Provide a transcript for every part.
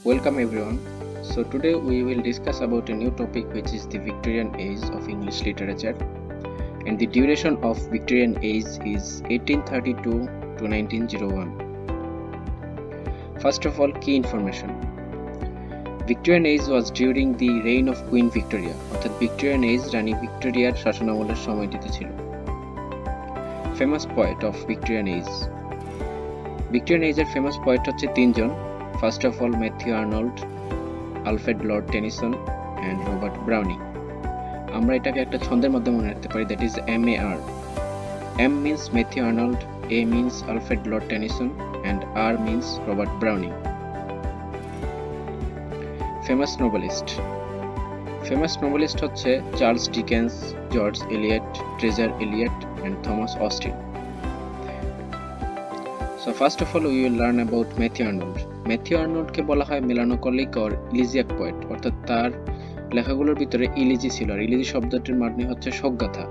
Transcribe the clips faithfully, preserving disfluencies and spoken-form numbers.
Welcome everyone. So today we will discuss about a new topic, which is the Victorian age of English literature, and the duration of Victorian age is eighteen thirty-two to nineteen oh one. First of all, key information. Victorian age was during the reign of Queen Victoria, অর্থাৎ Victorian age রানী ভিক্টোরিয়ার শাসনামলের সময়টিতে ছিল। Famous poet of Victorian age. Victorian age এর famous poet হচ্ছে তিনজন। First of all, Matthew Arnold, Alfred Lord Tennyson and Robert Browning. আমরা এটাকে একটা ছন্দের মধ্যে মনে রাখতে পারি, that is M A R. M means Matthew Arnold, A means Alfred Lord Tennyson and R means Robert Browning. Famous novelist. Famous novelist হচ্ছে Charles Dickens, George Eliot, Treasure Eliot and Thomas Austin. So first of all we will learn about Matthew Arnold. Matthew Arnold কে বলা হয় melancholic or elegiac poet, অর্থাৎ তার লেখাগুলোর ভিতরে elegy ছিল, আর elegy শব্দটির মানে হচ্ছে শোকগাথা।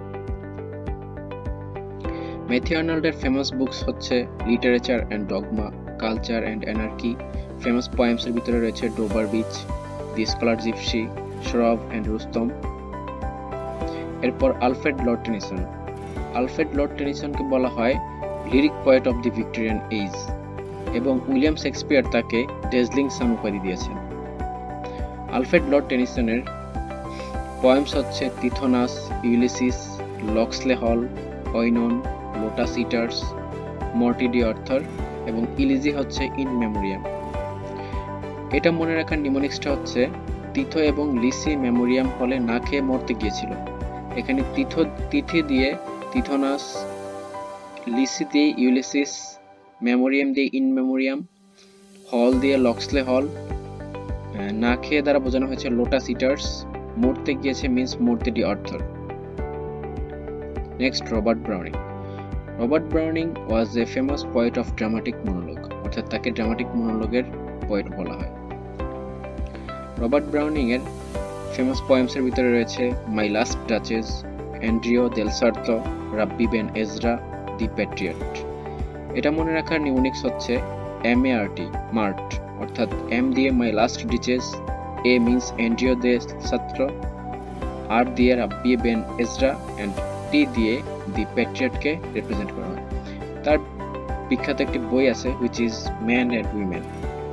Matthew Arnold এর famous books হচ্ছে Literature and Dogma, Culture and Anarchy. Famous poems এর ভিতরে রয়েছে Dover Beach, The Scholar Gypsy, Shrove and Rustum. এরপর Alfred Lord Tennyson. Alfred Lord Tennyson কে বলা হয় lyric poet of the Victorian age, এবং উইলিয়াম শেক্সপিয়ার তাকে ডেজলিং সান উপাধি দিয়েছেন। আলফ্রেড লর্ড টেনিসনের পোয়েমস হচ্ছে তিথোনাস, ইউলিসিস, লক্সলে হল, ওয়াইনন, লোটাস ইটার্স, মর্টিডি অর্থার এবং ইলিজি হচ্ছে ইন মেমোরিয়াম। এটা মনে রাখার নিমোনিক্সটা হচ্ছে তিথো এবং লিসি মেমোরিয়াম হলে না খেয়ে মরতে গিয়েছিল। এখানে তিথো তিথি দিয়ে তিথোনাস, লিসি দিয়ে ইউলিসিস, মেমোরিয়াম দিয়ে ইন মেমোরিয়াম, হল দিয়ে লক্সলে হল, না খেয়ে দ্বারা বোঝানো হয়েছে লোটাস ইটার্স, মরতে গিয়েছে means Morte d'Arthur. Next, Robert Browning. Robert Browning was a famous poet of dramatic monologue, অর্থাৎ তাকে ড্রামাটিক মনোলগের পোয়েট বলা হয়। রবার্ট ব্রাউনিং এর ফেমাস পোয়েমস এর ভিতরে রয়েছে my last duchess, Andrea del Sarto, Rabbi Ben Ezra, the patriot. এটা মনে রাখার নিউনিক্স হচ্ছে M A R T, mart, অর্থাৎ এম দিয়ে my last duchess, A means Andrea de Sarto, R দিয়ে রাব্বি বেন এজরা অ্যান্ড টি দিয়ে the প্যাট্রিয়টকে represent করা হয়। তার বিখ্যাত একটি বই আছে which is man and women.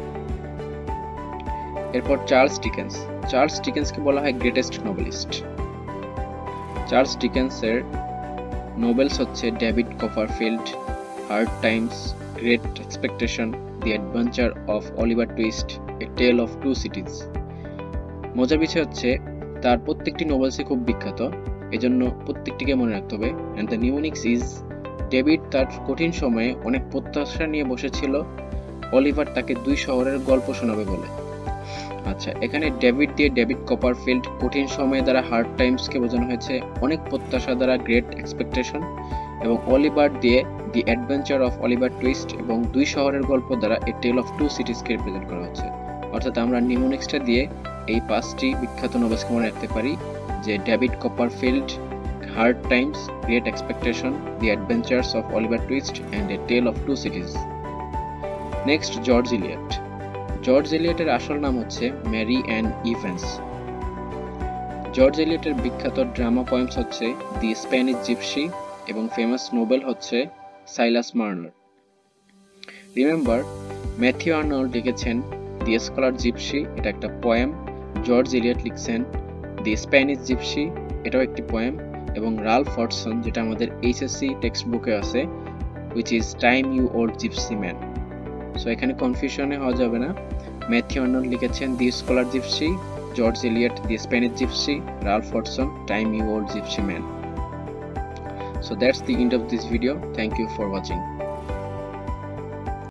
এরপর চার্লস ডিকেন্স। চার্লস ডিকেন্সকে বলা হয় গ্রেটেস্ট নোবেলিস্ট। চার্লস ডিকেন্সের নোবেলস হচ্ছে David Copperfield, hard times, great expectation, the adventure of Oliver Twist, a tale of two cities. মজার বিষয় হচ্ছে তার প্রত্যেকটি নোবেলসই খুব বিখ্যাত, এজন্য প্রত্যেকটিকে মনে রাখতে হবে। অ্যান্ড দ্য নিউনিক্স ইজ, ডেভিড তার কঠিন সময়ে অনেক প্রত্যাশা নিয়ে বসেছিল অলিভার তাকে দুই শহরের গল্প শোনাবে বলে। আচ্ছা, এখানে ডেভিড দিয়ে ডেভিড কপারফিল্ড, কঠিন সময়ে দ্বারা হার্ড টাইমসকে বোঝানো হয়েছে অনেক প্রত্যাশা দ্বারা গ্রেট এক্সপেকটেশন, এবং অলিভার দিয়ে the adventure of Oliver Twist এবং দুই শহরের গল্প দ্বারা এ টেল অফ টু সিটিজকে রিপ্রেজেন্ট করা হচ্ছে। অর্থাৎ আমরা নিউনিক্সটা দিয়ে এই পাঁচটি বিখ্যাত নোবেলসকে মনে রাখতে পারি, যে David Copperfield, hard times, great expectation, the adventures of Oliver Twist and a tale of two cities. Next, George Eliot. George এলিয়টের আসল নাম হচ্ছে ম্যারি অ্যান ইভেন্স। জর্জ এলিয়টের বিখ্যাত ড্রামা পোয়েমস হচ্ছে দি স্প্যানিশ জিপসি এবং ফেমাস নোবেল হচ্ছে Silas Marner. Remember, Matthew Arnold লিখেছেন দি স্কলার জিপসি, এটা একটা পোয়েম। জর্জ এলিয়ট লিখছেন দি স্প্যানিশ জিপসি, এটাও একটি পোয়েম। এবং রালফ ওয়াটসন, যেটা আমাদের এইচএসসি টেক্সট বুকে আছে, which is time you old gypsy man. So এখানে কনফিউশনে হওয়া যাবে না। ম্যাথিউ আর্নল্ড লিখেছেন the scholar gypsy, George Eliot the Spanish gypsy, Ralph Watson time you old gypsy man. So that's the end of this video. Thank you for watching.